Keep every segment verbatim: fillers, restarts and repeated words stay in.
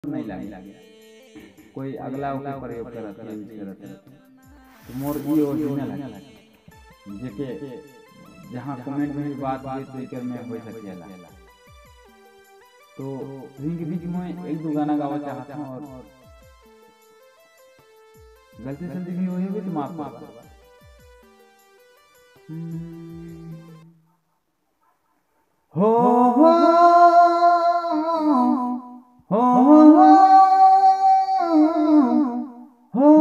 नहीं लगे कोई अगला के प्रयोग करत है यूज करत है तो मोर ई ओरिजिनल है जेके जहां कमेंट में भी बात ये तरीके में हो सकेला। तो इनके बीच में एक दो गाना गावा चाहता हूं और गलती सलती भी हुई भी तो माफ करना। हो हो हो हो हो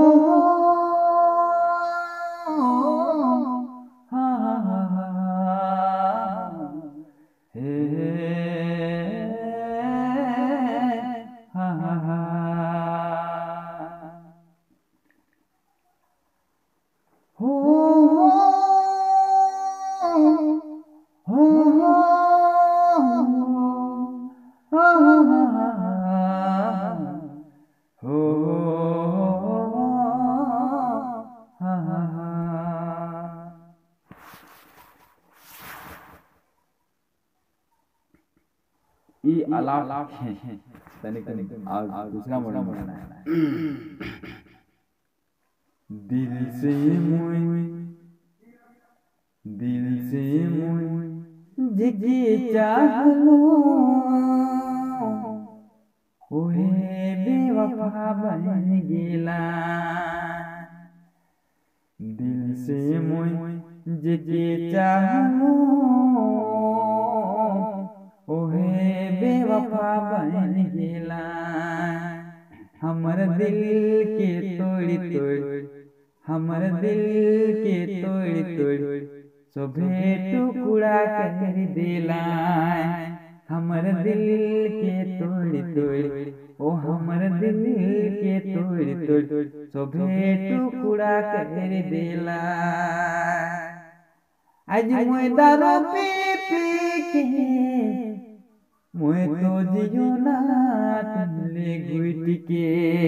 हा हा हे हा हा हो हो ये अलाप है तनिक तनिक और दूसरा मोड़ बनाना है। दिल से मुई दिल से मुई जिगी चाहलो ओहे बेवफा बन गेला। दिल से मुई जिगी चाहलो ओहे बेवफा बन गेला। हमर दिल के तोड़ी तोड़ हमर दिल के तोड़ तोड़ सोभे टुकड़ा कर देला। हमर दिल के तोड़ तोड़ ओ हमर दिल के तोड़ तोड़ सोभे टुकड़ा कर देला। आज मोए दारू पी पी के मोए तो जियो ना तुमले घुट के।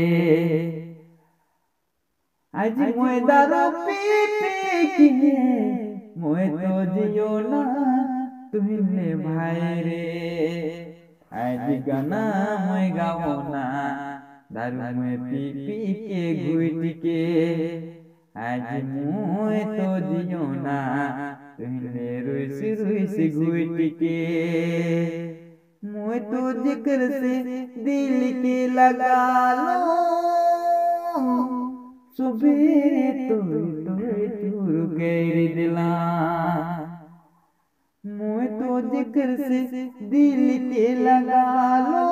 आज मोए दारू पी पी के मोए तो जियो ना तुमले भाई रे। आज गाना मोए गाओ ना दारू मोए पी पी के घुट के। आज मोए तो जियो ना तुमले रुस रुस घुट के। मोए तो जिक्र से दिल के लगा लो सुबेरे तोड़ तोड़ चूर कर दिला। मोए तो जिक्र से दिल के लगा लो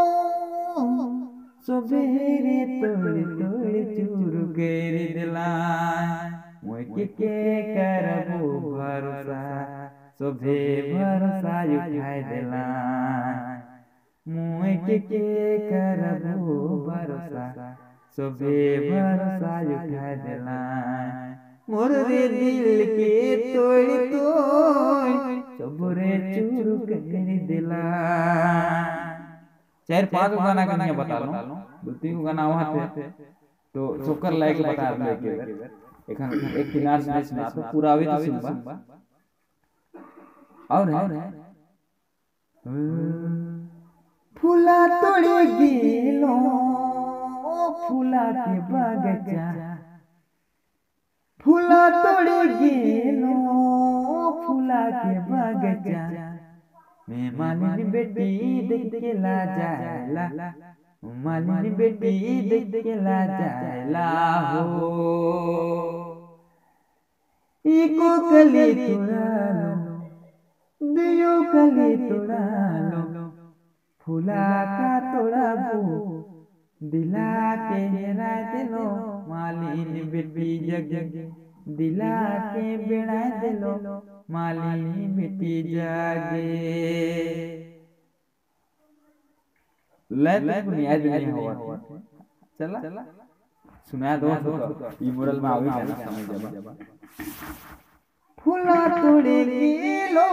सुबेरे तोड़ तोड़ चूर कर दिला। मोए के के करबो भरोसा सोभे भरोसा उठाए दिला। मोए के के करबो भरोसा सोभे भरोसा उठाए दिला। मोर रे दिल के तोड़ तोड़ सबरे चूर कर दिला। चार पांच गाना का नहीं बता लो दो तीन गाना वहां थे तो सोकर लायक बता दे के एखन एक किनार से सुना तो पूरा भी तो सुनबा और है फूला तोड़े गेलो फूला के बगीचा फूला तोड़े गेलो फूला के बगीचा। मैं मालिनी बेटी देख के ला जायला मालिनी बेटी देख के ला जायला हो। इको कली तोड़ा लो दियो कली तोड़ा लो फूला का तोड़ा बो दिला के हेरा दिलो मालिनी बेटी जग दिला के बेड़ा दिलो मालिनी बेटी जागे। लत बुनियाद नहीं हुआ चला सुना दो तो ई मॉडल में आवी ना समझ जाबा। फूला तोड़े गेलो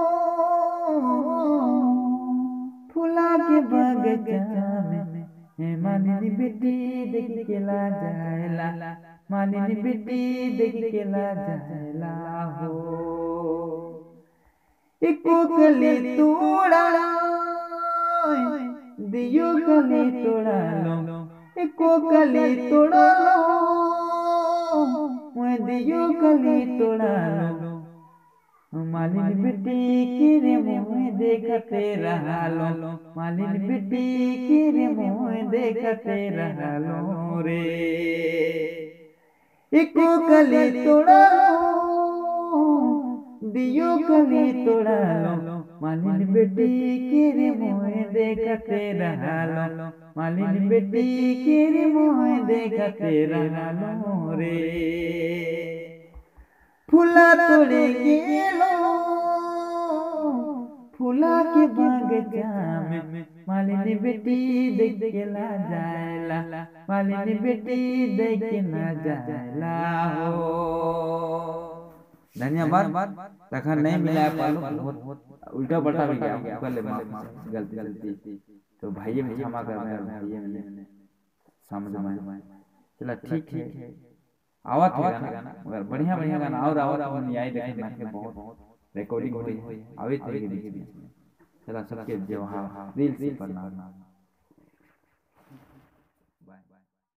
फूला के बगीचा में हे मालिनी बेटी देख के ला जायला मालिनी बेटी देख के ला जायला हो। इको कली तोड़ा दियो कली तोड़ा लो एको कली तोड़ा लो मैं दियो कली तोड़ा लो मालिन बेटी के रे मुँह देखते रहा लो मालिन बेटी के रे मुँह देखते रहा लो रे एको कली तोड़ा लो दियो कली तोड़ा लो मालिन बेटी के रे मुँह देखते रहा लो मालिन बेटी के रे मुँह देखते रहा लो रे फूला तोड़े गेलो फूला के बगीचा में मालिनी बेटी देख के ना जाएला मालिनी बेटी देख के ना जाएला हो। धन्यवाद। तखन नहीं मिला पालो बहुत उल्टा पलटा भी गया कर ले गलती गलती तो भाई में क्षमा कर भाई मैंने समझ में चला ठीक है आवत है गाना मगर बढ़िया बढ़िया गाना और आवत अपन आई देखे ना के बहुत रिकॉर्डिंग हुई आवे थे बीच में चला सबके जो हां दिल से प्रणाम।